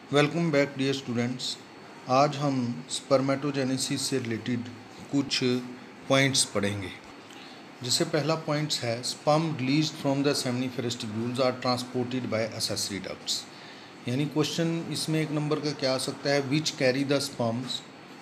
Welcome back dear students. आज हम spermatogenesis से रिलेटेड कुछ पॉइंट्स पढ़ेंगे। जैसे पहला पॉइंट्स है sperm released from the seminiferous tubules are transported by accessory ducts. यानी क्वेश्चन इसमें एक नंबर का क्या आ सकता है, which carry the sperms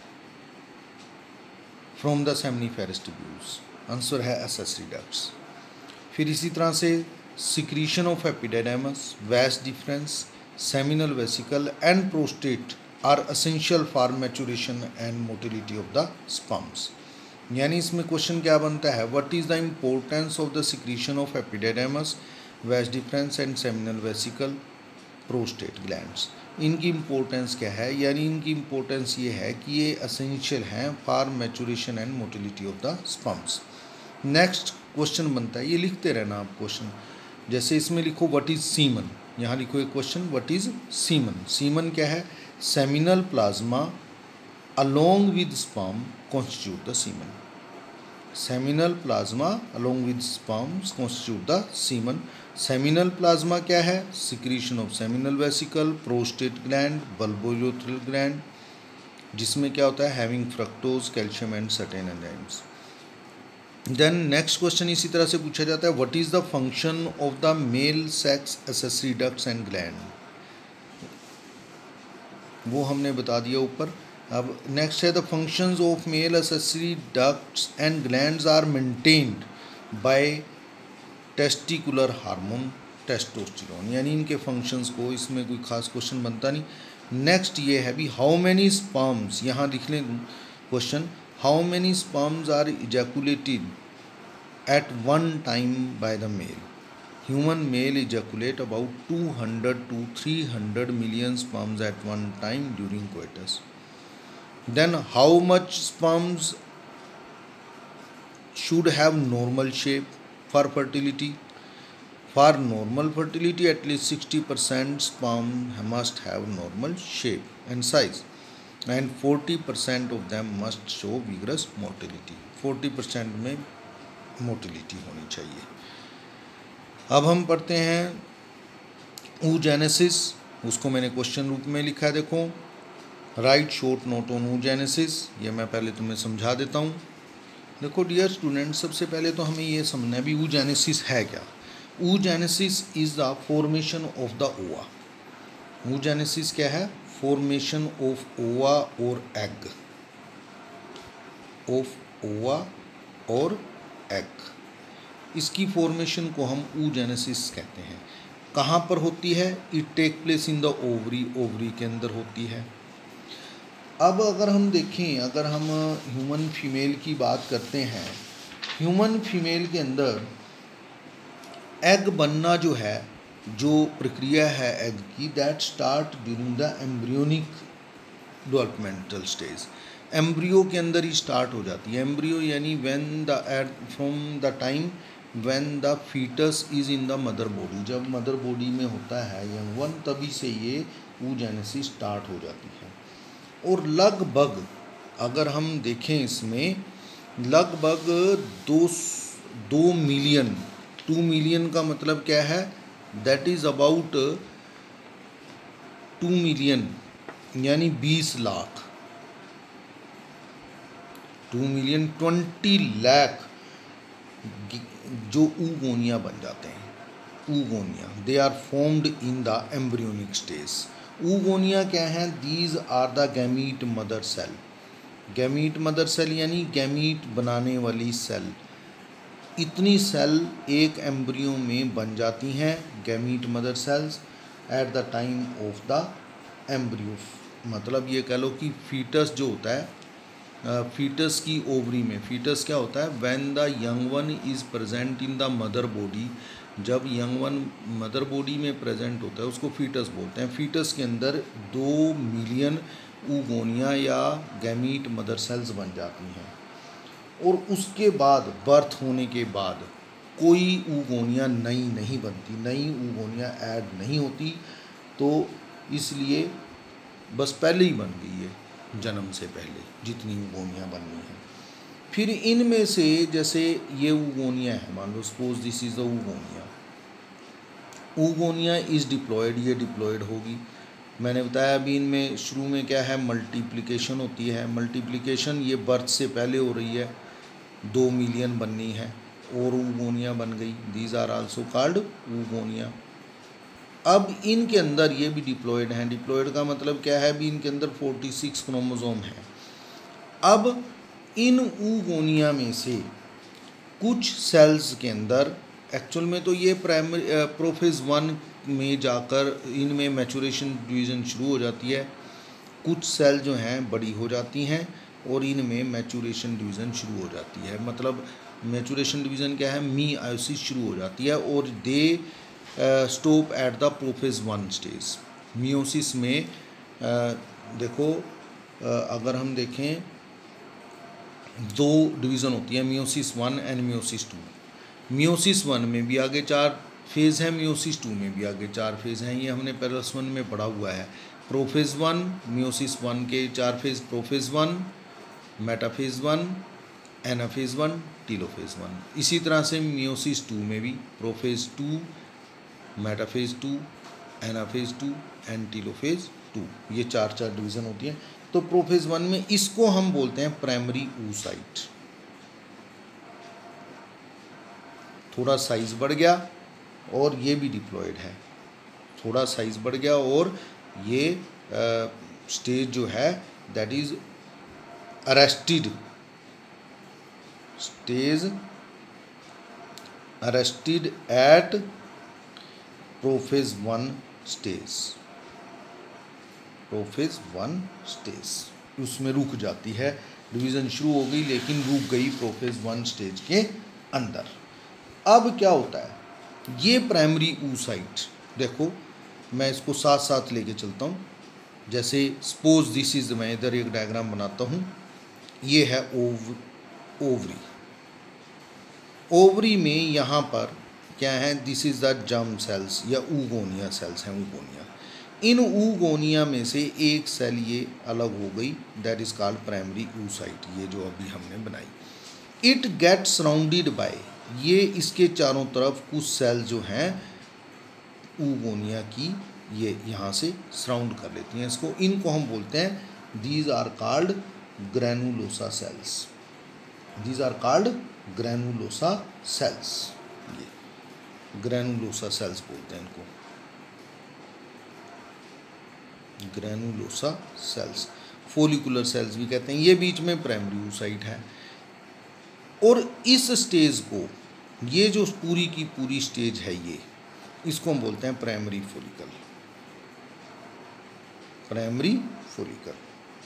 from the seminiferous tubules. Answer है एक्सेसरी डक्ट्स। फिर इसी तरह से secretion of epididymis, vas deferens, seminal vesicle and prostate are essential for maturation and motility of the sperms। यानी इसमें क्वेश्चन क्या बनता है, what is the importance of the secretion of epididymis, vas deferens and seminal vesicle, prostate glands. इनकी importance क्या है, यानी इनकी इम्पोर्टेंस ये है कि ये असेंशियल हैं for maturation and motility of the sperms. Next question बनता है, ये लिखते रहना आप क्वेश्चन। जैसे इसमें लिखो व्हाट इज सीमन, यहाँ लिखो एक question what is semen. Semen क्या है, seminal plasma along with sperm constitute the semen. Seminal plasma along with sperm constitute the semen. Seminal plasma क्या है, secretion of seminal vesicle, prostate gland, bulbourethral gland, जिसमें क्या होता है, having fructose, calcium and certain enzymes. Then next question इसी तरह से पूछा जाता है, what is the function of the male sex accessory ducts and gland. वो हमने बता दिया ऊपर। अब नेक्स्ट है the functions of male accessory ducts and glands are maintained by testicular hormone testosterone. यानी इनके फंक्शंस को, इसमें कोई खास क्वेश्चन बनता नहीं। नेक्स्ट ये है भी हाउ मैनी स्पर्म्स, यहाँ लिख लें question, how many sperms are ejaculated at one time by the male. Human male ejaculate about 200 to 300 million sperms at one time during coitus. Then how much sperms should have normal shape for fertility? For normal fertility, at least 60% sperm must have normal shape and size, and 40% of them must show vigorous motility. 40% में motility होनी चाहिए। अब हम पढ़ते हैं oogenesis। उसको मैंने question रूप में लिखा है, देखो write short note on oogenesis। ये मैं पहले तुम्हें समझा देता हूँ। देखो डियर स्टूडेंट, सबसे पहले तो हमें ये समझना है भी oogenesis है क्या। oogenesis is the formation of the ova. oogenesis क्या है, फॉर्मेशन ऑफ ओवा और एग, ऑफ ओवा और एग। इसकी फॉर्मेशन को हम oogenesis कहते हैं। कहाँ पर होती है, it take place in the ovary, ovary के अंदर होती है। अब अगर हम देखें, अगर हम ह्यूमन फीमेल की बात करते हैं, ह्यूमन फीमेल के अंदर एग बनना जो है, जो प्रक्रिया है एग की, that start during the embryonic developmental stage. Embryo के अंदर ही स्टार्ट हो जाती है। एम्ब्रियो यानी when the from the time when the foetus is in the mother body, जब मदर बॉडी में होता है यंग वन, तभी से ये oogenesis स्टार्ट हो जाती है। और लगभग अगर हम देखें इसमें, लगभग 2 मिलियन, 2 मिलियन का मतलब क्या है, दैट इज़ अबाउट 2 मिलियन यानी 20 लाख, 2 मिलियन 20 लाख जो ऊगोनिया बन जाते हैं। Oogonia they are formed in the embryonic stage. Oogonia क्या है, these are the gamete mother cell. Gamete mother cell यानी गैमीट बनाने वाली सेल। इतनी सेल एक एम्ब्रियो में बन जाती हैं, gamete mother cells, at the time of the embryo. मतलब ये कह लो कि फीटस जो होता है, फीटस की ओवरी में, फीटस क्या होता है, when the young one is present in the mother body, जब यंग वन मदर बॉडी में प्रेजेंट होता है उसको फीटस बोलते हैं। फीटस के अंदर 2 मिलियन ऊगोनिया या गैमीट मदर सेल्स बन जाती हैं। और उसके बाद, बर्थ होने के बाद कोई ऊगोनिया नई नहीं बनती, नई ऊगोनिया ऐड नहीं होती, तो इसलिए बस पहले ही बन गई है, जन्म से पहले जितनी ऊगोनिया बननी है। फिर इनमें से, जैसे ये ऊगोनिया है, मान लो suppose this is the oogonia, oogonia is diploid, ये डिप्लॉयड होगी। मैंने बताया अभी इनमें शुरू में क्या है, मल्टीप्लिकेशन होती है। मल्टीप्लिकेशन ये बर्थ से पहले हो रही है, 2 मिलियन बननी है और ऊगोनिया बन गई। These are also called oogonia. अब इनके अंदर ये भी डिप्लॉयड हैं। डिप्लॉयड का मतलब क्या है, भी इनके अंदर 46 क्रोमोसोम हैं। अब इन ऊगोनिया में से कुछ सेल्स के अंदर एक्चुअल में तो ये प्राइमरी प्रोफेज 1 में जाकर इनमें मैचुरेशन डिवीज़न शुरू हो जाती है। कुछ सेल जो हैं बड़ी हो जाती हैं और इनमें मैचुरेशन डिवीज़न शुरू हो जाती है। मतलब मैचुरेशन डिवीज़न क्या है, मीआयोसिस शुरू हो जाती है और they stop at the prophase 1 stage. Meiosis में देखो अगर हम देखें 2 डिवीज़न होती है, मियोसिस 1 एंड मियोसिस 2। मियोसिस 1 में भी आगे 4 फेज़ हैं, मियोसिस 2 में भी आगे 4 फेज़ हैं। ये हमने पैरेलल 1 में पढ़ा हुआ है। प्रोफेज 1, मियोसिस 1 के 4 phase, prophase 1, metaphase 1, anaphase 1, telophase 1। इसी तरह से मियोसिस 2 में भी prophase 2, metaphase 2, anaphase 2 and telophase 2, ये 4 डिवीज़न होती हैं। तो प्रोफेज 1 में इसको हम बोलते हैं प्राइमरी oocyte। थोड़ा साइज बढ़ गया और ये भी डिप्लॉयड है। थोड़ा साइज बढ़ गया और ये स्टेज जो है that is arrested, stage arrested at prophase 1 stage. Prophase 1 stage उसमें रुक जाती है। डिवीज़न शुरू हो गई लेकिन रुक गई प्रोफेज 1 स्टेज के अंदर। अब क्या होता है, ये प्राइमरी oocyte, देखो मैं इसको साथ साथ लेके चलता हूँ। जैसे सपोज दिस इज, मैं इधर एक डायग्राम बनाता हूँ। ये है ओवरी। ओवरी में यहाँ पर क्या है, this is the germ cells या ऊगोनिया सेल्स हैं, ऊगोनिया। इन ऊगोनिया में से एक सेल ये अलग हो गई, that is called primary oocyte, ये जो अभी हमने बनाई। इट गेट सराउंडेड बाय, ये इसके चारों तरफ कुछ सेल जो हैं ऊगोनिया की, ये यहाँ से सराउंड कर लेती हैं इसको। इनको हम बोलते हैं, these are called granulosa cells. These are called granulosa cells. ये ग्रैनुलोसा सेल्स बोलते हैं इनको, ग्रैनुलोसा सेल्स। फोलिकुलर सेल्स भी कहते हैं। ये बीच में प्राइमरी oocyte है। और इस स्टेज को, ये जो पूरी की पूरी स्टेज है, ये इसको हम बोलते हैं प्राइमरी फोलिकल। Primary follicle.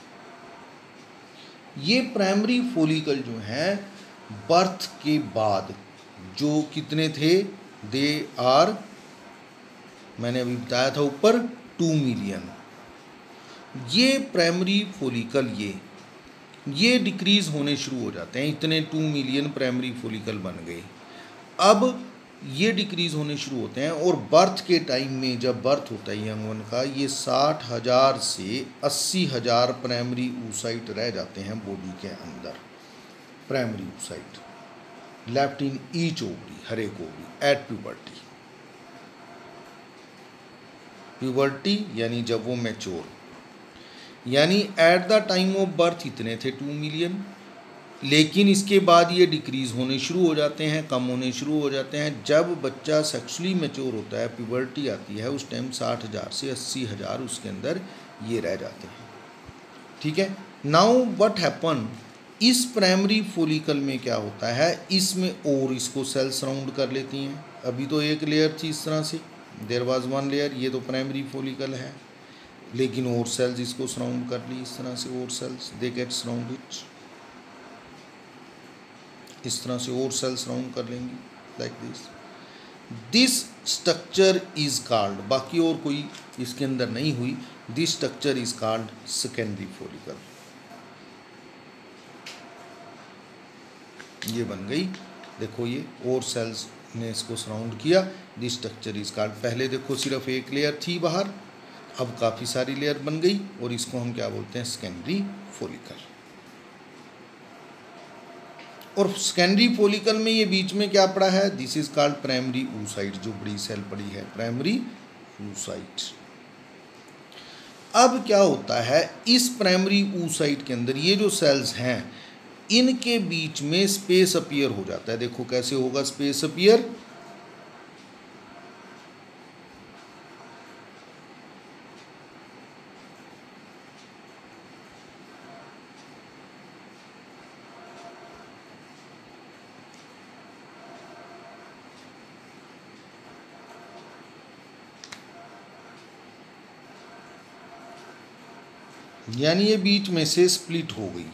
ये प्राइमरी फोलिकल जो है बर्थ के बाद जो कितने थे, दे आर, मैंने अभी बताया था ऊपर, 2 मिलियन। ये प्राइमरी फोलिकल ये डिक्रीज होने शुरू हो जाते हैं। इतने 2 मिलियन प्राइमरी फोलिकल बन गए। अब ये डिक्रीज होने शुरू होते हैं और बर्थ के टाइम में, जब बर्थ होता है यंग वन का, ये 60,000 से 80,000 प्राइमरी oocyte रह जाते हैं बॉडी के अंदर। Primary oocyte left in each ovary, हर एक ओवरी, एट प्यूबर्टी। प्यूबर्टी यानी जब वो मैच्योर, यानी at the time of birth इतने थे 2 मिलियन, लेकिन इसके बाद ये डिक्रीज़ होने शुरू हो जाते हैं, कम होने शुरू हो जाते हैं। जब बच्चा सेक्सुअली मैच्योर होता है, प्यूबर्टी आती है, उस टाइम 60,000 से 80,000 उसके अंदर ये रह जाते हैं। ठीक है। नाउ व्हाट हैपन, इस प्राइमरी फोलिकल में क्या होता है, इसमें और इसको सेल सराउंड कर लेती हैं। अभी तो एक लेयर थी इस तरह से, देयर वाज 1 लेयर, ये तो प्राइमरी फोलिकल है, लेकिन और सेल्स इसको सराउंड कर ली इस तरह से। और सेल्स दे गेट सराउंडेड, इस तरह से और सेल्स सराउंड कर लेंगी like this. This structure is called, बाकी और कोई इसके अंदर नहीं हुई, this structure is called secondary follicle. ये बन गई, देखो ये और सेल्स ने इसको सराउंड किया, दिस स्ट्रक्चर इज कॉल्ड। पहले देखो सिर्फ एक लेयर थी बाहर, अब काफ़ी सारी लेयर बन गई और इसको हम क्या बोलते हैं, सेकेंडरी फोलिकल। और सेकेंडरी फोलिकल में ये बीच में क्या पड़ा है, this is called primary oocyte, जो बड़ी सेल पड़ी है प्राइमरी oocyte। अब क्या होता है, इस प्राइमरी oocyte के अंदर ये जो सेल्स हैं इनके बीच में स्पेस अपीयर हो जाता है। देखो कैसे होगा स्पेस अपीयर, यानी ये बीच में से स्प्लिट हो गई।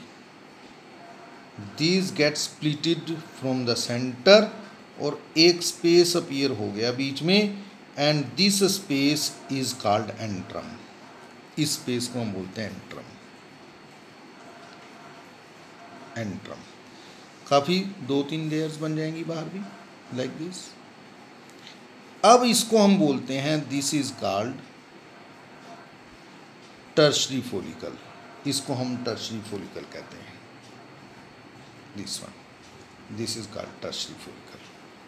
These get splitted from the centre, और एक स्पेस अपीयर हो गया बीच में, and this space is called antrum. इस स्पेस को हम बोलते हैं एंट्रम। एंट्रम काफ़ी 2-3 लेयर्स बन जाएंगी बाहर भी, लाइक दिस। अब इसको हम बोलते हैं, this is called tertiary follicle. इसको हम टर्शरी फॉलिकल कहते हैं। This one, this is called tertiary follicle.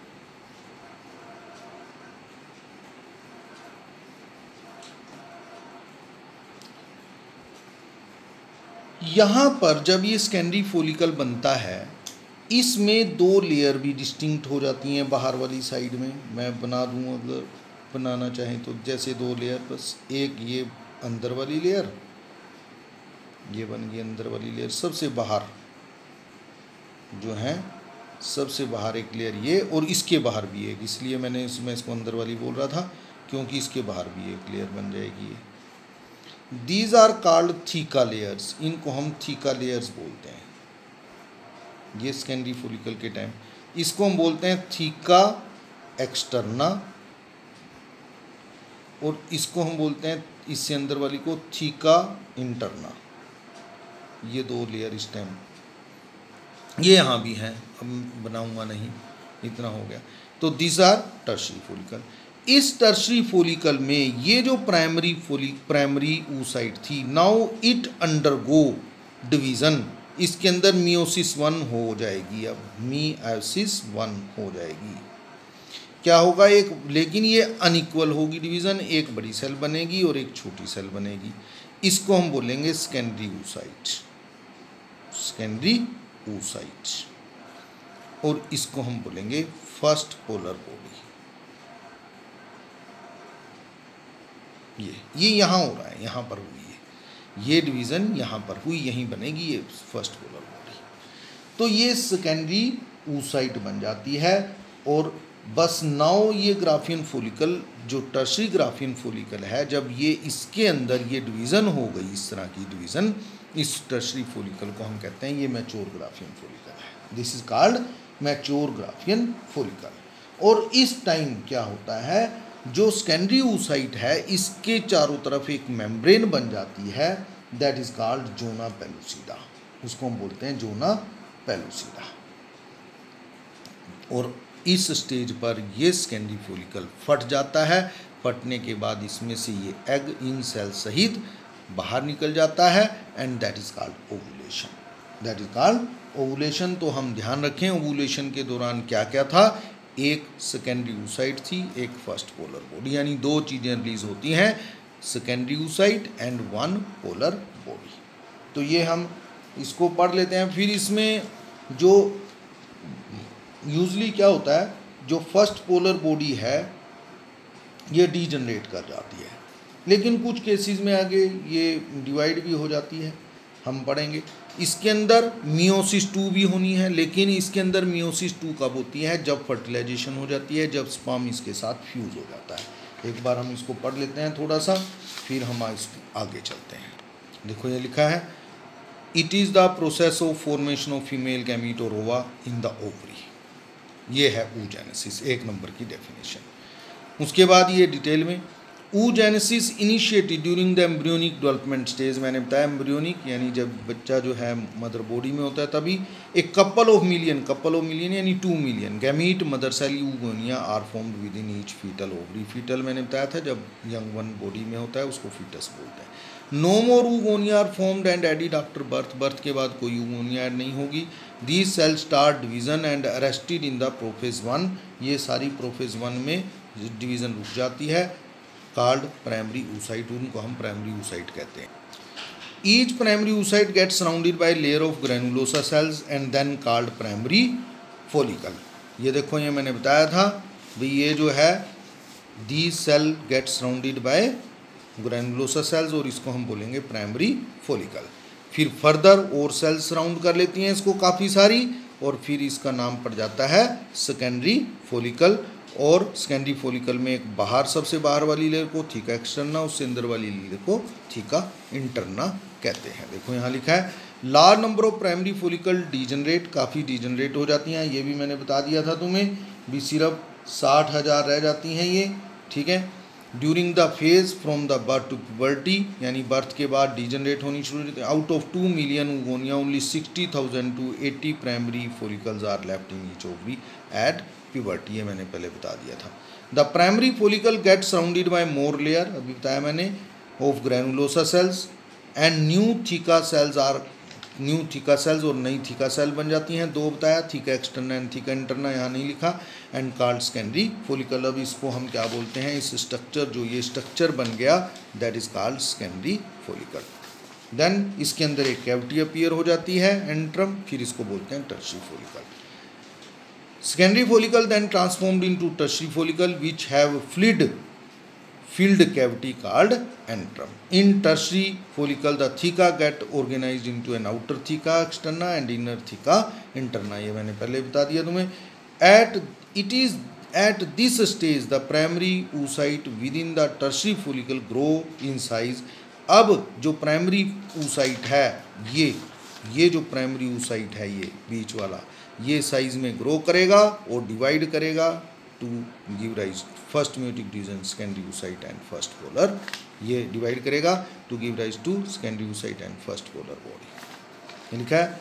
यहाँ पर जब ये सेकेंडरी फॉलिकल बनता है, इसमें 2 लेयर भी डिस्टिंक्ट हो जाती हैं बाहर वाली साइड में। मैं बना दूँ अगर बनाना चाहें तो, जैसे 2 लेयर, बस एक ये अंदर वाली लेयर, ये बन गई अंदर वाली लेयर। सबसे बाहर जो है, सबसे बाहर एक लेयर ये, और इसके बाहर भी एक, इसलिए मैंने इसको अंदर वाली बोल रहा था क्योंकि इसके बाहर भी एक लेयर बन जाएगी। These are called theca layers. इनको हम थीका लेयर्स बोलते हैं। ये सेकेंडरी फॉलिकल के टाइम इसको हम बोलते हैं थीका एक्सटर्ना, और इसको हम बोलते हैं, इससे अंदर वाली को, थीका इंटरना। ये 2 लेयर इस टाइम, ये यहाँ भी हैं, अब बनाऊंगा नहीं, इतना हो गया। तो दिस आर टर्शरी फॉलिकल। इस टर्शरी फॉलिकल में ये जो प्राइमरी oocyte थी, नाउ इट अंडरगो डिवीज़न। इसके अंदर मियोसिस 1 हो जाएगी। अब मियोसिस 1 हो जाएगी। क्या होगा, एक, लेकिन ये अनइक्वल होगी डिवीज़न। एक बड़ी सेल बनेगी और एक छोटी सेल बनेगी। इसको हम बोलेंगे सेकेंडरी oocyte। Secondary oocyte। और इसको हम बोलेंगे फर्स्ट पोलर बॉडी। ये यहाँ हो रहा है, यहाँ पर हुई है ये डिवीज़न, यहाँ पर हुई, यहीं बनेगी ये फर्स्ट पोलर बॉडी। तो ये सेकेंडरी oocyte बन जाती है। और बस नाउ ये ग्राफियन फॉलिकल, जो टर्शरी ग्राफियन फॉलिकल है, जब ये इसके अंदर ये डिवीज़न हो गई, इस तरह की डिवीज़न, इस टर्शरी फॉलिकल को हम कहते हैं ये मैच्योर ग्राफियन फॉलिकल है। This is called mature Graafian follicle. और इस टाइम क्या होता है, जो सेकेंडरी oocyte है, इसके चारों तरफ एक मेम्ब्रेन बन जाती है, that is called zona pellucida. उसको हम बोलते हैं जोना पेलुसिडा। और इस स्टेज पर ये सेकेंडरी फॉलिकल फट जाता है। फटने के बाद इसमें से ये एग इन सेल सहित बाहर निकल जाता है, and that is called ovulation. That is called ovulation. तो हम ध्यान रखें, ओवुलेशन के दौरान क्या क्या था, एक सेकेंडरी oocyte थी, एक फर्स्ट पोलर बॉडी, यानी 2 चीज़ें रिलीज होती हैं, secondary oocyte and 1 polar body. तो ये हम इसको पढ़ लेते हैं। फिर इसमें जो यूजली क्या होता है, जो फर्स्ट पोलर बॉडी है ये डीजनरेट कर जाती है, लेकिन कुछ केसेस में आगे ये डिवाइड भी हो जाती है, हम पढ़ेंगे। इसके अंदर मियोसिस 2 भी होनी है, लेकिन इसके अंदर मियोसिस 2 कब होती है, जब फर्टिलाइजेशन हो जाती है, जब स्पर्म इसके साथ फ्यूज़ हो जाता है। एक बार हम इसको पढ़ लेते हैं थोड़ा सा, फिर हम इसको आगे चलते हैं। देखो ये लिखा है, it is the process of formation of female gamete और ओवा इन द ओवरी। ये है oogenesis, 1 नंबर की डेफिनेशन। उसके बाद ये डिटेल में, oogenesis initiated during the embryonic development stage. मैंने बताया एम्ब्रियोनिक यानी जब बच्चा जो है मदर बॉडी में होता है तभी। एक कपल ऑफ मिलियन यानी 2 million gamete mother cell oogonia are formed within each fetal ovary. Fetal मैंने बताया था जब यंग वन बॉडी में होता है उसको फीटस बोलते हैं। No more oogonia are formed and added after birth. Birth के बाद कोई oogonia ऐड नहीं होगी। These cell start division and arrested in the prophase 1। ये सारी प्रोफेज 1 में डिवीज़न रुक जाती है। कॉल्ड प्राइमरी oocyte, उनको हम प्राइमरी oocyte कहते हैं। Each primary oocyte gets surrounded by layer of granulosa cells and then called primary follicle. ये देखो, ये मैंने बताया था भाई, ये जो है the cell get surrounded by granulosa cells और इसको हम बोलेंगे प्राइमरी फॉलिकल। फिर फर्दर और सेल्स सराउंड कर लेती हैं इसको काफ़ी सारी, और फिर इसका नाम पड़ जाता है सेकेंडरी फॉलिकल। और सेकेंडरी फॉलिकल में एक बाहर, सबसे बाहर वाली लेयर को थीका एक्सटर्ना, उससे अंदर वाली लेयर को थीका इंटरना कहते हैं। देखो यहाँ लिखा है large number of primary follicle degenerate, काफ़ी डीजनरेट हो जाती हैं, ये भी मैंने बता दिया था तुम्हें भी, सिर्फ 60,000 रह जाती हैं ये, ठीक है। During the phase from the birth to puberty, यानी बर्थ के बाद डीजनरेट होनी शुरू होती है। Out of 2 million oogonia only 60,000 to 80 primary follicles are left in each ovary at puberty, ये मैंने पहले बता दिया था। The primary follicle get surrounded by more layer, अभी बताया मैंने, of granulosa cells and new theca cells are, new theca cells और नई थीका सेल बन जाती हैं, दो बताया, theca externa and theca interna, यहाँ नहीं लिखा, एंड कॉल्ड सेकेंडरी फॉलिकल। अब इसको हम क्या बोलते हैं, इस स्ट्रक्चर, जो ये स्ट्रक्चर बन गया, that is called secondary follicle. Then इसके अंदर एक कैविटी अपीयर हो जाती है, एंट्रम, फिर इसको बोलते हैं tertiary follicle. Secondary follicle then transformed into tertiary follicle which have filled cavity called antrum. In tertiary follicle, the theca get organized into an outer theca externa and inner theca interna. ये मैंने पहले बता दिया तुम्हें। It is at this stage the primary oocyte within the tertiary follicle grow in size. अब जो primary oocyte है, ये जो प्राइमरी oocyte है, ये बीच वाला, ये साइज में ग्रो करेगा और डिवाइड करेगा to give rise first meiotic division secondary oocyte and first polar, ये डिवाइड करेगा to give rise to secondary oocyte and first polar body. लिखा है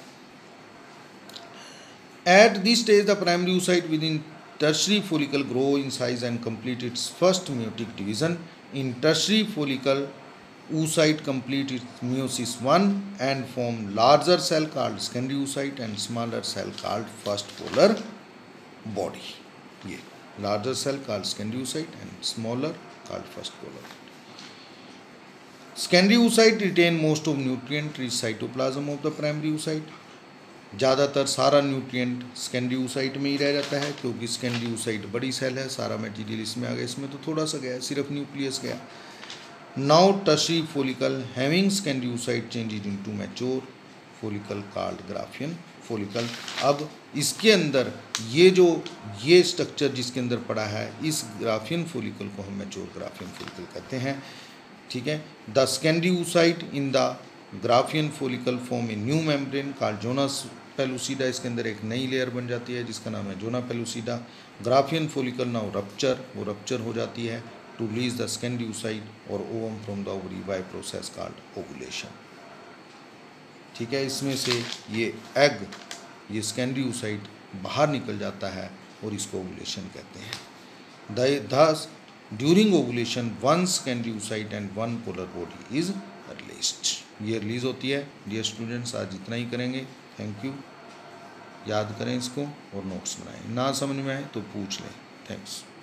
at this stage the primary oocyte within tertiary follicle grow in size and complete its first meiotic division. In tertiary follicle oocyte complete its meiosis 1 and form larger cell called secondary oocyte and smaller cell called first polar body. ये larger cell called secondary oocyte and smaller called first polar body. Secondary oocyte retain most of nutrient rich cytoplasm of the primary oocyte. ज़्यादातर सारा nutrient secondary oocyte में ही रह जाता है, क्योंकि secondary oocyte बड़ी cell है, सारा मटेरियल इसमें आ गया, इसमें तो थोड़ा सा गया, सिर्फ न्यूक्लियस गया। Now tertiary follicle having secondary oocyte changes into mature follicle called Graafian follicle. अब इसके अंदर ये स्ट्रक्चर जिसके अंदर पड़ा है, इस ग्राफियन फॉलिकल को हम मैच्योर ग्राफियन फॉलिकल कहते हैं, ठीक है। The secondary oocyte in the Graafian follicle form a new membrane called zona pellucida, इसके अंदर एक नई लेयर बन जाती है जिसका नाम है zona pellucida. Graafian follicle now rupture, वो रप्चर हो जाती है to release the secondary oocyte or ovum from the ovary by process called ovulation, ठीक है। इसमें से ये एग, ये सेकेंडरी oocyte बाहर निकल जाता है और इसको ओवुलेशन कहते हैं। Thus during ovulation one secondary oocyte and one polar body is released, ये रिलीज होती है। डियर स्टूडेंट्स, आज इतना ही करेंगे, थैंक यू। याद करें इसको और नोट्स बनाएं, ना समझ में आए तो पूछ लें, थैंक्स।